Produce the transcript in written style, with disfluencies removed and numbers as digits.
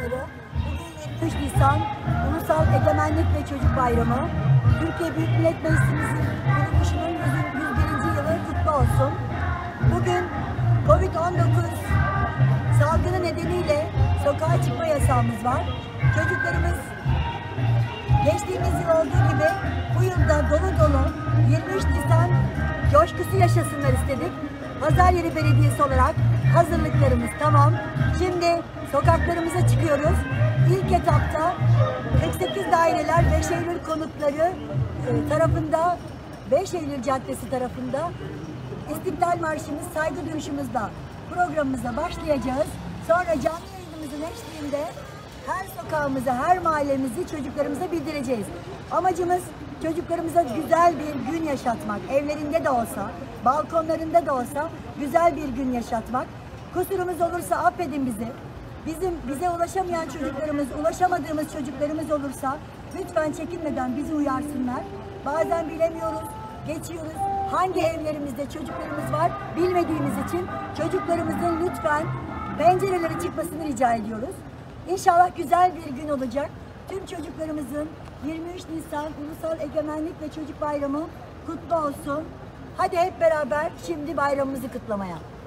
insanları, bugün 23 Nisan Ulusal Egemenlik ve Çocuk Bayramı. Türkiye Büyük Millet Meclisimizin kuruluşunun 101. yılı kutlu olsun. Bugün Covid-19 salgını nedeniyle sokağa çıkma yasağımız var. Çocuklarımız geçtiğimiz yıl olduğu gibi bu yılda dolu dolu 23 Nisan coşkusu yaşasınlar istedik. Pazaryeri Belediyesi olarak hazırlıklarımız tamam. Şimdi sokaklarımıza çıkıyoruz. İlk etapta 48 daireler 5 Eylül konutları tarafında, 5 Eylül Caddesi tarafında İstiklal Marşımız, saygı duruşumuzla programımıza başlayacağız. Sonra canlı yayınımızın eşliğinde her sokağımıza, her mahallemizi çocuklarımıza bildireceğiz. Amacımız çocuklarımıza güzel bir gün yaşatmak. Evlerinde de olsa, balkonlarında da olsa güzel bir gün yaşatmak. Kusurumuz olursa affedin bizi. Bize ulaşamayan çocuklarımız, ulaşamadığımız çocuklarımız olursa lütfen çekinmeden bizi uyarsınlar. Bazen bilemiyoruz, geçiyoruz. Hangi evlerimizde çocuklarımız var bilmediğimiz için çocuklarımızın lütfen pencerelere çıkmasını rica ediyoruz. İnşallah güzel bir gün olacak. Tüm çocuklarımızın 23 Nisan Ulusal Egemenlik ve Çocuk Bayramı kutlu olsun. Hadi hep beraber şimdi bayramımızı kutlamaya.